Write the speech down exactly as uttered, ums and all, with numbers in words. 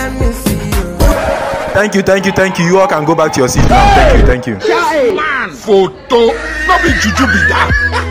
Thank you, thank you, thank you. You all can go back to your seat now. Thank you, thank you. Man, photo. Not be juju be that.